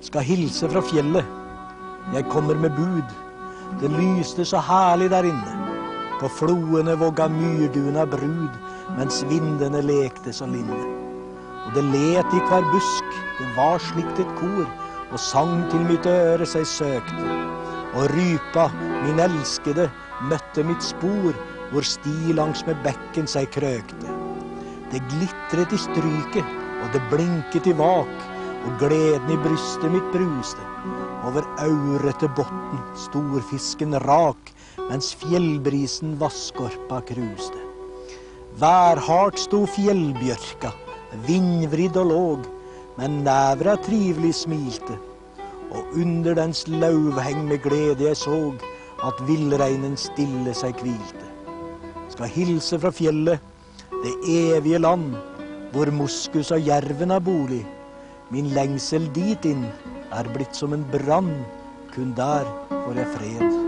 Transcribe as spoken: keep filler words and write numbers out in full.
Skal hilse fra fjellet. Jeg kommer med bud. Det lyste så herlig der inne. På floene vågga myrduna brud, mens vindene lekte så linde. Og det let i hver busk, det var slikt et kor, og sang til mitt øre seg søkte. Og rypa, min elskede, møtte mitt spor, hvor sti langs med bekken seg krøkte. Det glitret i stryket, og det blinket i vak, og gleden i brystet mitt bruste. Over aurete botten, storfisken rak, mens fjellbrisen vasskorpa kruste. Værhardt sto fjellbjørka, vindvridd og låg, men nævra trivelig smilte. Og under dens lauvheng med glede jeg såg, at villreinen stille seg kvilte. Skal hilse fra fjellet, det evige land, hvor moskus og jerven er bolig. Min lengsel dit inn er blitt som en brann, kun der får jeg fred.